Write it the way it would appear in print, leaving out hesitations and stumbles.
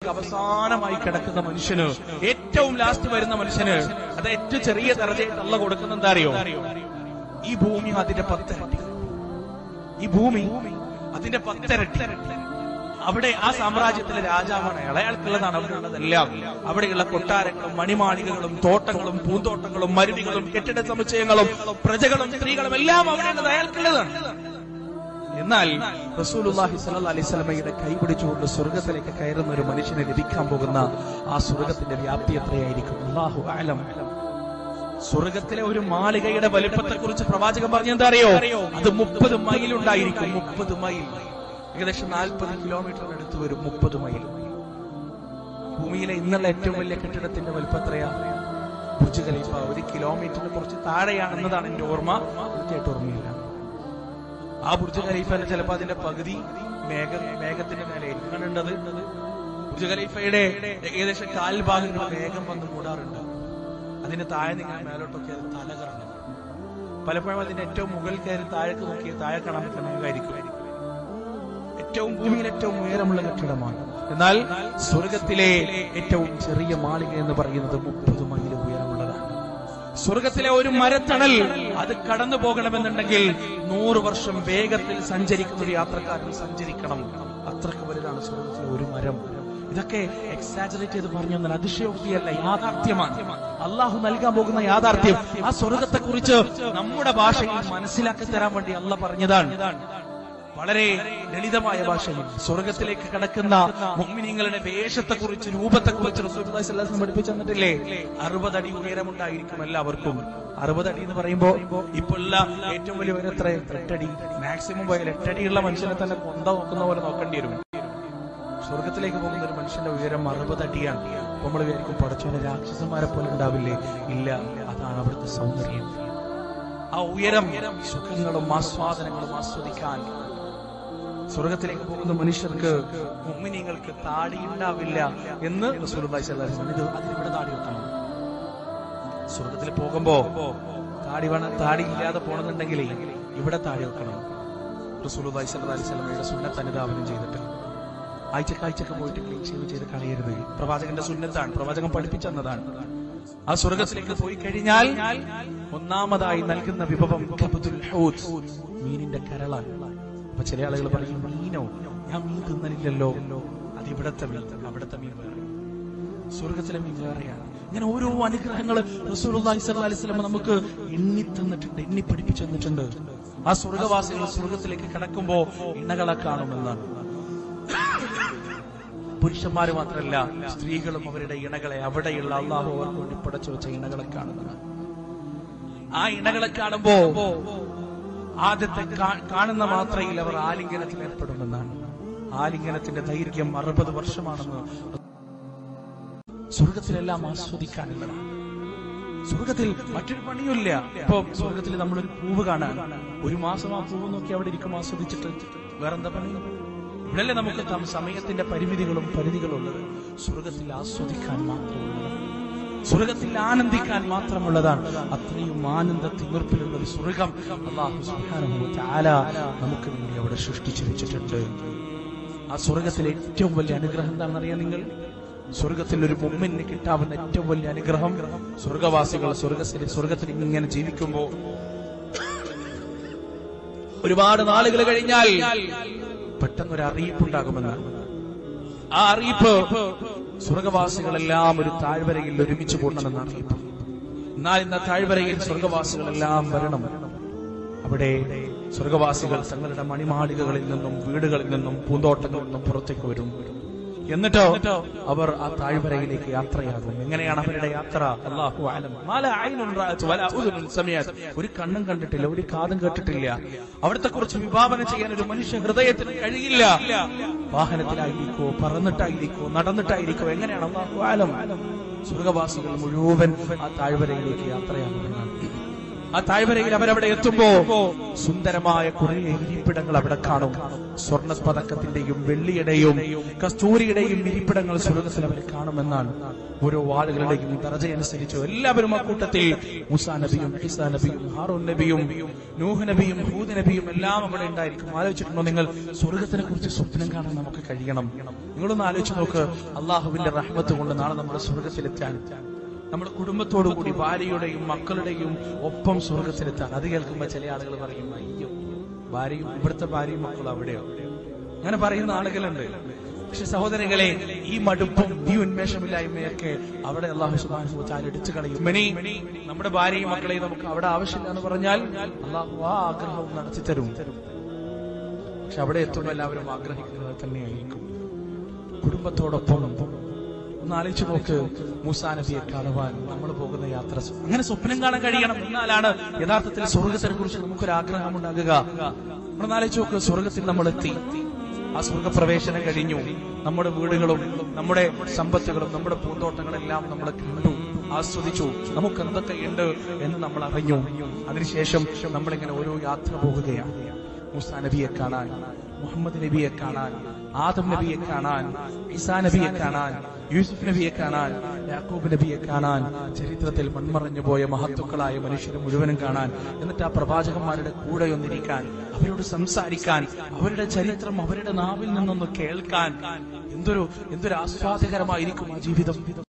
സ്വർഗത്തിലേക്ക് അവസാനമായി കിടക്കുന്ന മനുഷ്യന്, ഏറ്റവും ലാസ്റ്റ് വരുന്ന മനുഷ്യന്, അത് ഏറ്റവും ചെറിയ ദർജയായിട്ട് അള്ളാഹു കൊടുക്കുന്ന എന്താ അറിയോ? ഈ ഭൂമി അതിന്റെ 10 ഇരട്ടി. ഈ ഭൂമി അതിന്റെ 10 ഇരട്ടി. അവിടെ ആ സാമ്രാജ്യത്തിലെ രാജാവാണ്, അയാൾക്കുള്ളതാണ്, അവിടെയുള്ളതെല്ലാം. അവിടെയുള്ള കൊട്ടാരങ്ങളും മണിമാളികകളും തോട്ടങ്ങളും പൂന്തോട്ടങ്ങളും മരുവികളും കെട്ടിട സമുച്ചയങ്ങളും പ്രജകളും സ്ത്രീകളും എല്ലാം അവിടെയുള്ളത് അയാൾക്കുള്ളതാണ്. എന്നാൽ റസൂലുള്ളാഹി സ്വല്ലല്ലാഹി അലൈഹി വസല്ലമയുടെ കൈപിടിച്ചുകൊണ്ട് സ്വർഗത്തിലേക്ക് കയറുന്ന ഒരു മനുഷ്യന് ലഭിക്കാൻ പോകുന്ന ആ സ്വർഗത്തിന്റെ വ്യാപ്തി എത്രയായിരിക്കും? അല്ലാഹു അഅലം. സ്വർഗത്തിലെ ഒരു മാളികയുടെ വലിപ്പത്തെ കുറിച്ച് പ്രവാചകൻ പറഞ്ഞെന്താ അറിയോ? അത് 30 മൈൽ ഉണ്ടായിരിക്കും. 30 മൈൽ, ഏകദേശം 40 കിലോമീറ്ററിനടുത്ത് വരും. 30 മൈൽ. ഭൂമിയിലെ ഇന്നുള്ള ഏറ്റവും വലിയ കെട്ടിടത്തിന്റെ വലിപ്പം എത്രയാ? ബുർജ് ഖലീഫ 1 കിലോമീറ്ററിന് കുറച്ച് താഴെയാണെന്നതാണ് എന്റെ ഓർമ്മ. കൃത്യമായിട്ട് ഓർമ്മയില്ല. ആ ബുർജ് ഖലീഫയുടെ ചിലപ്പോ അതിന്റെ പകുതി മേഘത്തിന്റെ മേലെ എങ്ങനെയുണ്ടത്? ബുർജ് ഖലീഫയുടെ ഏകദേശം 1/4 ഭാഗങ്ങൾ മേഘം വന്ന് മൂടാറുണ്ട്. അതിന്റെ താഴെ നിങ്ങൾ മേലോട്ടൊക്കെ അത് തല കറങ്ങും. പലപ്പോഴും അതിന്റെ ഏറ്റവും മുകളിൽ കയറി താഴേക്ക് നോക്കിയാൽ താഴെ കാണാൻ മേഘമായിരിക്കും. ഏറ്റവും ഭൂമിയിൽ ഏറ്റവും ഉയരമുള്ള കെട്ടിടമാണ്. എന്നാൽ സ്വർഗത്തിലെ ഏറ്റവും ചെറിയ മാളിക എന്ന് പറയുന്നത് 30 മൈൽ ഉയരമുള്ളതാണ്. സ്വർഗത്തിലെ ഒരു മരത്തണൽ അത് കടന്നു പോകണമെന്നുണ്ടെങ്കിൽ 100 വർഷം വേഗത്തിൽ സഞ്ചരിക്കുന്ന ഒരു യാത്രക്കാരൻ സഞ്ചരിക്കണം. അത്രക്ക് വലുതാണ് സ്വർഗത്തിലെ ഒരു മരം. ഇതൊക്കെ എക്സാജറേറ്റ് ചെയ്ത് പറഞ്ഞാൽ അതിശയോക്തിയല്ല, യാഥാർത്ഥ്യമാണ്. അള്ളാഹു നൽകാൻ പോകുന്ന യാഥാർത്ഥ്യം. ആ സ്വർഗത്തെ കുറിച്ച് നമ്മുടെ ഭാഷയിൽ മനസ്സിലാക്കി തരാൻ വേണ്ടി അള്ളാഹ് പറഞ്ഞതാണ്. വളരെ ലളിതമായ ഭാഷയിൽ സ്വർഗത്തിലേക്ക് കടക്കുന്ന മുഅ്മിനീങ്ങളുടെ വേഷത്തെക്കുറിച്ച്, രൂപത്തെക്കുറിച്ച് റസൂലുള്ളാഹി സ്വല്ലല്ലാഹു അലൈഹി വസല്ലം പഠിപ്പിച്ചു തന്നിട്ടില്ലേ? 60 അടി ഉയരമുണ്ടായിരിക്കും എല്ലാവർക്കും. 60 അടി എന്ന് പറയുമ്പോ ഇപ്പൊ ഉള്ള ഏറ്റവും വലിയ ഉയരം എത്ര? 8 അടി. മാക്സിമം പോയാൽ 8 അടിയുള്ള മനുഷ്യനെ തന്നെ കൊന്ത നോക്കുന്ന പോലെ നോക്കേണ്ടി വരും. സ്വർഗത്തിലേക്ക് പോകുന്ന ഒരു മനുഷ്യന്റെ ഉയരം 60 അടിയാണ്. അപ്പൊ നമ്മൾ വിചാരിക്കും പടച്ചോനെ രാക്ഷസന്മാരെ പോലെ ഉണ്ടാവില്ലേ? ഇല്ല, അതാണ് അവിടുത്തെ സൗന്ദര്യം. ആ ഉയരം സുഖങ്ങളും ആസ്വാദനങ്ങളും ആസ്വദിക്കാൻ സ്വർഗത്തിലേക്ക് പോകുന്ന മനുഷ്യർക്ക്, മുഅ്മിനീങ്ങൾക്ക് താടി ഉണ്ടാവില്ല എന്ന് റസൂലുള്ളാഹി സ്വല്ലല്ലാഹു അലൈഹി വസല്ലം. അതിനിവിടെ താടി വെക്കണം. സ്വർഗത്തിൽ പോകുമ്പോ താടി ഇല്ലാതെ പോകണമെന്നുണ്ടെങ്കിൽ ഇവിടെ താടി വെക്കണം. റസൂലുള്ളാഹി സ്വല്ലല്ലാഹു അലൈഹി വസല്ലമയുടെ സുന്നത്ത് അനുധാവനം ചെയ്തിട്ട് ആഴ്ചക്കാഴ്ചക്ക് പോയിട്ട് ക്ലീൻ ഷേവ് ചെയ്ത് കളയരുത്. പ്രവാചകന്റെ സുന്നത്താണ്, പ്രവാചകൻ പഠിപ്പിച്ചെന്നതാണ്. ആ സ്വർഗത്തിലേക്ക് പോയി കഴിഞ്ഞാൽ ഒന്നാമതായി നൽകുന്ന വിഭവം കബ്ദുൽ ഹൂത്, മീനിന്റെ കരളാണ്. അപ്പൊ ചില ആളുകൾ പറയും, മീനോ? ഞാൻ മീൻ തിന്നലില്ലല്ലോ. അത് ഇവിടത്തെ മീൻ, അവിടത്തെ മീൻ വേറെ, സ്വർഗത്തിലെ മീൻ വേറെയാണ്. ഇങ്ങനെ ഓരോ അനുഗ്രഹങ്ങൾ റസൂലുള്ളാഹി സ്വല്ലല്ലാഹി അലൈഹി വസല്ലം നമുക്ക് എണ്ണി തന്നിട്ടുണ്ട്, എണ്ണി പഠിപ്പിച്ചു തന്നിട്ടുണ്ട്. ആ സ്വർഗവാസികൾ സ്വർഗത്തിലേക്ക് കടക്കുമ്പോ ഇണകളെ കാണുമെന്നാണ്. പുരുഷന്മാര് മാത്രമല്ല, സ്ത്രീകളും അവരുടെ ഇണകളെ, അവിടെയുള്ള അള്ളാഹു അവർക്ക് വേണ്ടി പടച്ചു വെച്ച ഇണകളെ കാണുന്നതാണ്. ആ ഇണകളെ കാണുമ്പോ ആദ്യത്തെ കാണുന്ന മാത്രയിൽ അവർ ആലിംഗനത്തിൽ ഏർപ്പെടുമെന്നാണ്. ആലിംഗനത്തിന്റെ ദൈർഘ്യം 60 വർഷമാണെന്ന്. സ്വർഗത്തിലെല്ലാം ആസ്വദിക്കാനുള്ളതാണ്. സ്വർഗത്തിൽ മറ്റൊരു പണിയില്ല. ഇപ്പൊ സ്വർഗത്തിൽ നമ്മളൊരു പൂവ് കാണാൻ 1 മാസം ആ പൂവ് നോക്കി അവിടെ ഇരിക്കും ആസ്വദിച്ചിട്ട്. വേറെന്താ പണി? ഇവിടെയല്ലേ നമുക്ക് സമയത്തിന്റെ പരിമിതികളും പരിധികളുള്ളത്. സ്വർഗത്തിൽ ആസ്വദിക്കാൻ മാത്രമുള്ളതാണ്, സ്വർഗത്തിൽ ആനന്ദിക്കാൻ മാത്രമുള്ളതാണ്. അത്രയും ആനന്ദ തിമിർപ്പിലുള്ള ഒരു സ്വർഗം അല്ലാഹു സുബ്ഹാനഹു വ തആല നമുക്ക് വേണ്ടി അവിടെ സൃഷ്ടിച്ചു വെച്ചിട്ടുണ്ട്. ആ സ്വർഗത്തിലെ ഏറ്റവും വലിയ അനുഗ്രഹം എന്താണെന്നറിയാം നിങ്ങൾ? സ്വർഗത്തിൽ ഒരു മുഅ്മിനിന് കിട്ടാവുന്ന ഏറ്റവും വലിയ അനുഗ്രഹം, സ്വർഗവാസികൾ സ്വർഗത്തിൽ ഇങ്ങനെ ജീവിക്കുമ്പോ ഒരുപാട് നാളുകൾ കഴിഞ്ഞാൽ പെട്ടെന്നൊരു അറിയിപ്പുണ്ടാകുമെന്നാണ്. ആ അറിയിപ്പ് സ്വർഗവാസികളെല്ലാം ഒരു താഴ്വരയിൽ ഒരുമിച്ച് കൂടണമെന്ന അറിയിപ്പ്. എന്നാൽ ഇന്ന് താഴ്വരയിൽ സ്വർഗവാസികളെല്ലാം വരണം. അവിടെ സ്വർഗവാസികൾ തങ്ങളുടെ മണിമാളികകളിൽ നിന്നും വീടുകളിൽ നിന്നും പൂന്തോട്ടങ്ങളിൽ നിന്നും പുറത്തേക്ക് വരും. എന്നിട്ടോ അവർ ആ താഴ്വരയിലേക്ക് യാത്രയാകും. എങ്ങനെയാണ് അവരുടെ യാത്ര? അല്ലാഹു അഅലം. ഒരു കണ്ണും കണ്ടിട്ടില്ല, ഒരു കാതും കേട്ടിട്ടില്ല. അവിടത്തെ കുറിച്ച് വിഭാവന ചെയ്യാൻ ഒരു മനുഷ്യ ഹൃദയത്തിന് കഴിയില്ല. വാഹനത്തിലായിരിക്കോ, പറന്നിട്ടായിരിക്കോ, നടന്നിട്ടായിരിക്കോ, എങ്ങനെയാണ്? അല്ലാഹു അഅലം. സ്വർഗവാസികൾ മുഴുവൻ ആ താഴ്വരയിലേക്ക് യാത്രയാകുമെന്നാണ്. ആ താഴ്വരയിൽ അവരവിടെ എത്തുമ്പോ സുന്ദരമായ കുറെ ഇരിപ്പിടങ്ങൾ അവിടെ കാണും. സ്വർണ്ണ പതക്കത്തിന്റെയും വെള്ളിയുടെയും കസ്തൂരിയുടെയും ഇരിപ്പിടങ്ങൾ സ്വർഗത്തിൽ അവർ കാണുമെന്നാണ്. ഓരോ ആളുകളുടെയും ദർജയനുസരിച്ച് എല്ലാവരും ആ കൂട്ടത്തിൽ മൂസാ നബിയും ഈസാ നബിയും ഹാറൂൻ നബിയും നൂഹ് നബിയും ഹൂദ് നബിയും എല്ലാം അവിടെ ഉണ്ടായിരിക്കും. ആലോചിച്ചിട്ടുണ്ടോ നിങ്ങൾ? സ്വർഗത്തിനെ കുറിച്ച് സ്വപ്നം കാണാൻ നമുക്ക് കഴിയണം. നിങ്ങളൊന്ന് ആലോചിച്ച് നോക്ക്. അള്ളാഹുവിന്റെ റഹ്മത്ത് കൊണ്ട് നാളെ നമ്മുടെ സ്വർഗത്തിലെത്താൻ, നമ്മുടെ കുടുംബത്തോടുകൂടി ഭാര്യയുടെയും മക്കളുടെയും ഒപ്പം സ്വർഗത്തിലെത്താൻ. അത് കേൾക്കുമ്പോ ചില ആളുകൾ പറയും, അയ്യോ ഭാര്യയും ഇവിടുത്തെ ഭാര്യയും മക്കളും അവിടെയോ, അങ്ങനെ പറയുന്ന ആളുകളുണ്ട്. പക്ഷെ സഹോദരങ്ങളെ, ഈ മടുപ്പും ഈ ഉന്മേഷമില്ലായ്മയൊക്കെ അവിടെ അള്ളാഹു സുബ്ഹാനഹു വ തആല എടുത്തു കളയും. നമ്മുടെ ഭാര്യയും മക്കളെയും നമുക്ക് അവിടെ ആവശ്യമില്ല എന്ന് പറഞ്ഞാൽ അള്ളാഹു ആ ആഗ്രഹവും നടത്തി തരും. പക്ഷെ അവിടെ എത്തുമ്പോൾ എല്ലാവരും ആഗ്രഹിക്കുന്നത് തന്നെയായിരിക്കും കുടുംബത്തോടൊപ്പം. ഒന്ന് ആലോചിച്ച് നോക്ക്, മൂസാ നബിയെ കാണുവാൻ നമ്മൾ പോകുന്ന യാത്ര അങ്ങനെ സ്വപ്നം കാണാൻ കഴിയണം. എന്നാലാണ് യഥാർത്ഥത്തിൽ സ്വർഗത്തിനെ കുറിച്ച് നമുക്കൊരു ആഗ്രഹം ഉണ്ടാകുക. നമ്മളൊന്ന് ആലോചിച്ച് നോക്ക്, സ്വർഗത്തിൽ നമ്മൾ എത്തി, ആ സ്വർഗപ്രവേശനം കഴിഞ്ഞു, നമ്മുടെ വീടുകളും നമ്മുടെ സമ്പത്തുകളും നമ്മുടെ പൂന്തോട്ടങ്ങളെല്ലാം നമ്മൾ കണ്ടു, ആസ്വദിച്ചു, നമുക്ക് എന്തൊക്കെയുണ്ട് എന്ന് നമ്മൾ അറിഞ്ഞു. അതിനുശേഷം നമ്മളിങ്ങനെ ഓരോ യാത്ര പോകുകയാണ്. മൂസാ നബിയെ കാണാൻ, മുഹമ്മദ് നബിയെ കാണാൻ, ആദം നബിയെ കാണാൻ, ഈസാ നബിയെ കാണാൻ, യൂസുഫ് നബിയെ കാണാൻ, യാക്കൂബ് നബിയെ കാണാൻ, ചരിത്രത്തിൽ മൺമറഞ്ഞു പോയ മഹത്തുക്കളായ മനുഷ്യരെ മുഴുവനും കാണാൻ, എന്നിട്ട് ആ പ്രവാചകന്മാരുടെ കൂടെ ഒന്നിരിക്കാൻ, അവരോട് സംസാരിക്കാൻ, അവരുടെ ചരിത്രം അവരുടെ നാവിൽ നിന്നൊന്ന് കേൾക്കാൻ. എന്തൊരു ആസ്വാദ്യകരമായിരിക്കും ആ ജീവിതം.